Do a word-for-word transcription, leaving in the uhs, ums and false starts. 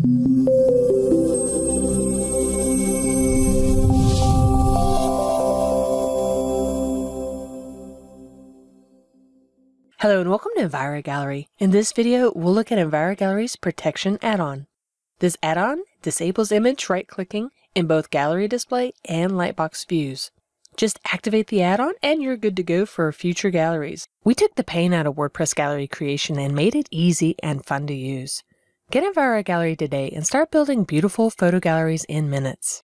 Hello and welcome to Envira Gallery. In this video, we'll look at Envira Gallery's Protection add-on. This add-on disables image right-clicking in both Gallery Display and Lightbox views. Just activate the add-on and you're good to go for future galleries. We took the pain out of WordPress gallery creation and made it easy and fun to use. Get Envira Gallery today and start building beautiful photo galleries in minutes.